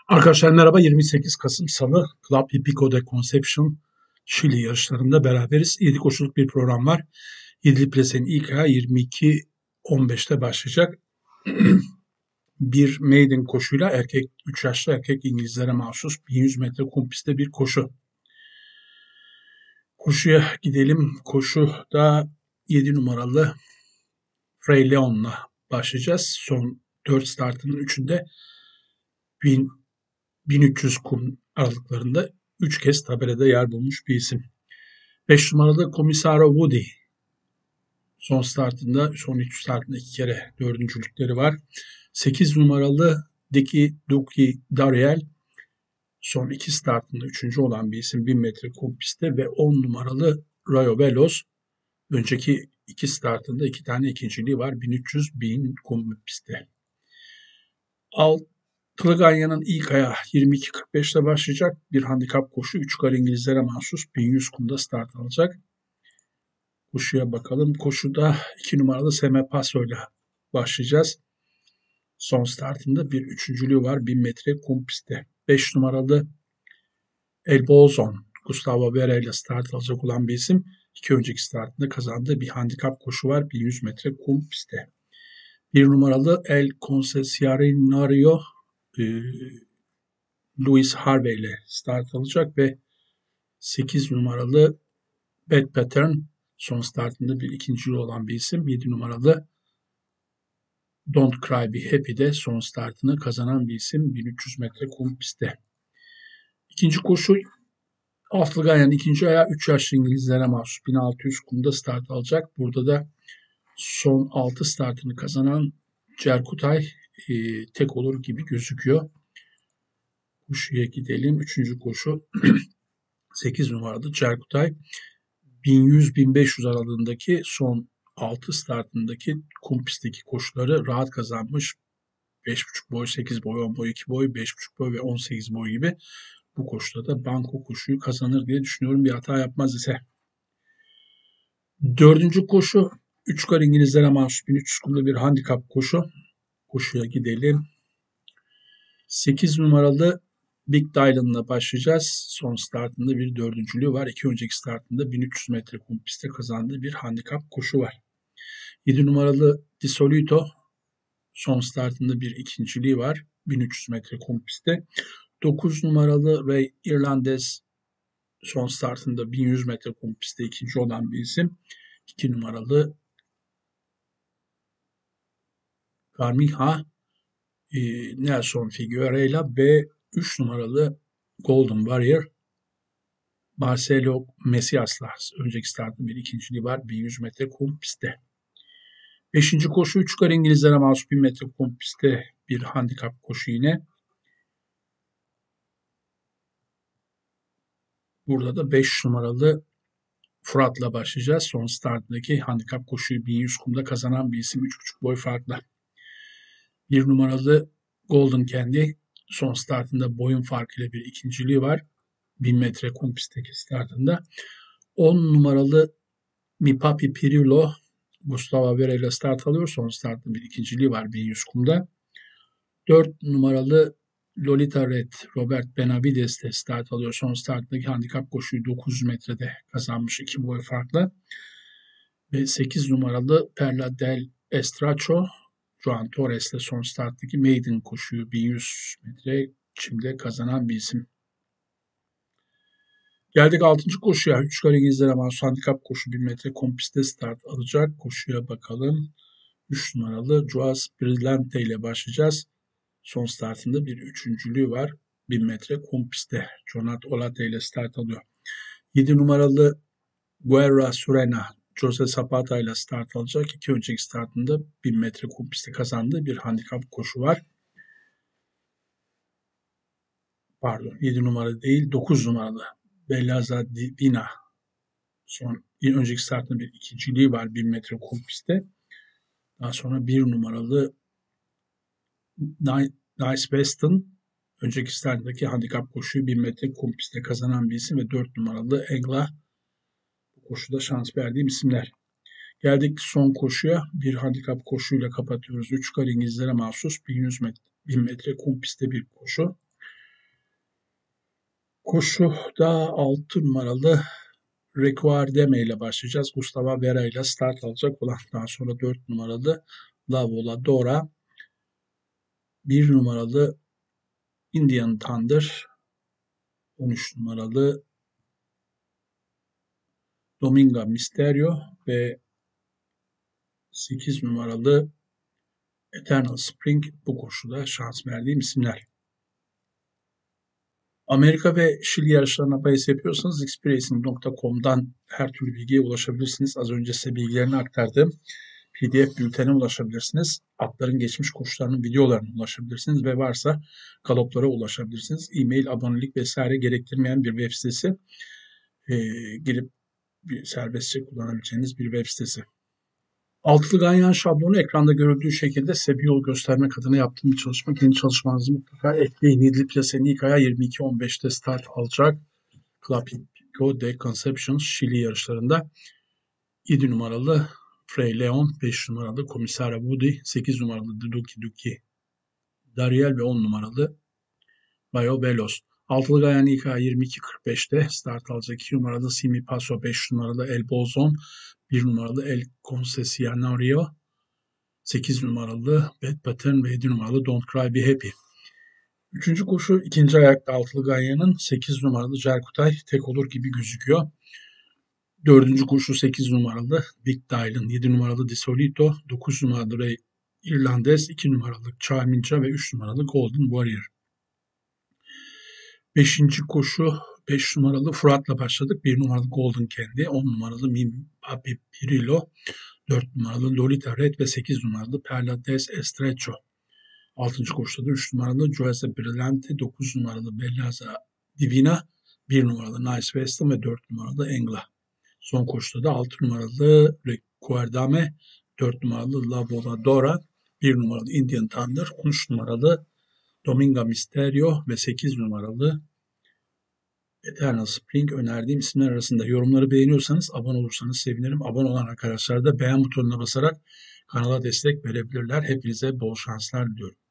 Arkadaşlar merhaba. 28 Kasım Salı Club Hippico de Concepción Şili yarışlarında beraberiz. 7 koşuluk bir program var. 7'li plasenin ilk ayağı 22.15'te başlayacak. Bir maiden koşuyla 3 yaşlı erkek İngilizlere mahsus 1100 metre kum pistte bir koşu. Koşuya gidelim. Koşuda 7 numaralı Frey Leon'la başlayacağız. Son 4 startının 3'ünde 1300 kum aralıklarında 3 kez tabelada yer bulmuş bir isim. 5 numaralı Commissaro Woody son son 3 startında 2 kere dördüncülükleri var. 8 numaralı Duki Dariel son 2 startında 3. olan bir isim 1000 metre kum pistte ve 10 numaralı Rayo Veloz önceki 2 startında 2 tane ikinciliği var 1300-1000 kum pistte. Altılı Ganyan'ın ilk ayağı 22.45'te başlayacak. Bir handikap koşu 3 kar İngilizlere mahsus 1100 kumda start alacak. Koşuya bakalım. Koşuda 2 numaralı Seme Paso ile başlayacağız. Son startında bir üçüncülüğü var 1000 metre kum pistte. 5 numaralı El Bolzon Gustavo Vera ile start alacak olan bir isim. 2 önceki startında kazandığı bir handikap koşu var 1100 metre kum pistte. 1 numaralı El Concesionario Louis Harvey ile start alacak ve 8 numaralı Bad Pattern son startında bir ikinciliği olan bir isim. 7 numaralı Don't Cry Be Happy'de son startını kazanan bir isim 1300 metre kum pistte. İkinci koşu Altılı Ganyan'ın ikinci ayağı 3 yaşlı İngilizlere mahsus 1600 kumda start alacak. Burada da son 6 startını kazanan Cerkutay tek olur gibi gözüküyor. Koşuya gidelim. Üçüncü koşu 8 numaralı Cerkutay 1100-1500 aralığındaki son 6 startındaki kum pistteki koşuları rahat kazanmış. 5,5 boy, 8 boy, 10 boy, 2 boy, 5,5 boy ve 18 boy gibi bu koşuda da banko koşuyu kazanır diye düşünüyorum bir hata yapmaz ise. Dördüncü koşu 3 kar İngilizlere mahsus 1300 kumda bir handikap koşu. Koşuya gidelim. 8 numaralı Big Dylan'la başlayacağız. Son startında bir dördüncülüğü var. 2 önceki startında 1300 metre kum pistte kazandığı bir handikap koşu var. 7 numaralı Disolito son startında bir ikinciliği var. 1300 metre kum pistte. 9 numaralı Ray Irlandes son startında 1100 metre kum pistte ikinci olan bir isim. 2 numaralı Carmija Nelson Figueroa ve 3 numaralı Golden Warrior Marcelo Mesias'la önceki startında bir ikinciliği var. 1100 metre kum pistte. 5. koşu 3 kar İngilizlere mahsus 1000 metre kum pistte bir handikap koşu yine. Burada da 5 numaralı Fırat'la başlayacağız. Son startındaki handikap koşuyu 1100 kumda kazanan bir isim 3,5 boy farkla. 1 numaralı Golden Candy son startında boyun farkıyla bir ikinciliği var. 1000 metre kum pistteki startında. 10 numaralı Mipapi Pirillo Gustavo Vera ile start alıyor. Son startında bir ikinciliği var 1100 kumda. 4 numaralı Lolita Red Robert Benavides de start alıyor. Son starttaki handikap koşuyu 900 metrede kazanmış 2 boy farkla. Ve 8 numaralı Perla del Estracho Juan Torres ile son starttaki maiden koşuyu 1100 metre çimde kazanan bir isim. Geldik 6. koşuya. 3 kar İngilizlere mahsus handikap koşu 1000 metre kum pistte start alacak. Koşuya bakalım. 3 numaralı Joas Brillante ile başlayacağız. Son startında bir üçüncülüğü var. 1000 metre kum pistte. Jonat Olate ile start alıyor. 7 numaralı Guerra Surena Jose Zapata ile start alacak. 2 önceki startında 1000 metre kum pistte kazandığı bir handikap koşu var. Pardon 7 numara değil 9 numaralı Bellaza Divina son önceki startında bir ikinciliği var 1000 metre kum pistte. Daha sonra 1 numaralı Nice Weston önceki starttaki handikap koşuyu 1000 metre kum pistte kazanan bir isim ve 4 numaralı Engla bu koşuda şans verdiğim isimler. Geldik son koşuya. Bir handikap koşuyla kapatıyoruz. 3 kar İngilizlere mahsus 1000 metre kum pistte bir koşu. Koşuda 6 numaralı Recuerdeme ile başlayacağız. Gustavo Vera ile start alacak olan, daha sonra 4 numaralı La Voladora, 1 numaralı Indian Thunder, 13 numaralı Dominga Misterio ve 8 numaralı Eternal Spring bu koşuda şans verdiğim isimler. Amerika ve Şili yarışlarına bahis yapıyorsanız xpracing.com'dan her türlü bilgiye ulaşabilirsiniz. Az önce size bilgilerini aktardım. PDF bültene ulaşabilirsiniz. Atların geçmiş koşularının videolarına ulaşabilirsiniz ve varsa galoplara ulaşabilirsiniz. E-mail, abonelik vesaire gerektirmeyen bir web sitesi. Girip serbestçe kullanabileceğiniz bir web sitesi. Altılı ganyan şablonu ekranda görüldüğü şekilde size bir yol göstermek adına yaptığım bir çalışma. Kendi çalışmanızı mutlaka ekleyin. Yedili Plase Nika'ya 22.15'te start alacak. Clapico de Concepción Şili yarışlarında 7 numaralı Frey Leon, 5 numaralı Comisara Woody, 8 numaralı Duki Dariel ve 10 numaralı Bayo Velos. Altılı Ganyan İK 22.45'te start alacak 2 numaralı Simi Paso, 5 numaralı El Bolzon, 1 numaralı El Concesionario, 8 numaralı Bad Pattern ve 7 numaralı Don't Cry Be Happy. Üçüncü koşu ikinci ayakta Altılı Ganyan'ın 8 numaralı Cerkutay tek olur gibi gözüküyor. Dördüncü koşu 8 numaralı Big Dial'ın, 7 numaralı Disolito, 9 numaralı Ray Irlandes, 2 numaralı Charmincha ve 3 numaralı Golden Warrior. Beşinci koşu 5 numaralı Fırat'la başladık. 1 numaralı Golden Candy, 10 numaralı Mim Papi Pirillo, 4 numaralı Lolita Red ve 8 numaralı Perla des Estrecho. 6. koşuda da 3 numaralı Joyce Brillante, 9 numaralı Bellaza Divina, 1 numaralı Nice Western ve 4 numaralı Engla. Son koşuda da 6 numaralı Recuerdame, 4 numaralı La Voladora, 1 numaralı Indian Thunder, 13 numaralı Dominga Misterio ve 8 numaralı Eternal Spring önerdiğim isimler arasında. Yorumları beğeniyorsanız abone olursanız sevinirim. Abone olan arkadaşlar da beğen butonuna basarak kanala destek verebilirler. Hepinize bol şanslar diliyorum.